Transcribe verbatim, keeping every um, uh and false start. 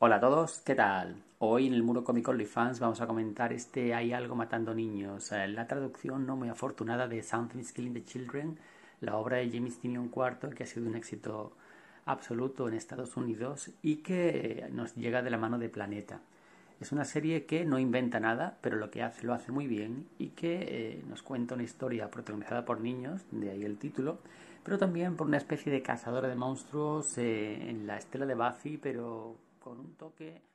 Hola a todos, ¿qué tal? Hoy en el Muro Cómico OnlyFans vamos a comentar este Hay algo matando niños, eh, la traducción no muy afortunada de Something's Killing the Children, la obra de James Tynion cuarto, que ha sido un éxito absoluto en Estados Unidos y que nos llega de la mano de Planeta. Es una serie que no inventa nada, pero lo que hace lo hace muy bien y que eh, nos cuenta una historia protagonizada por niños, de ahí el título, pero también por una especie de cazadora de monstruos eh, en la estela de Buffy, pero con un toque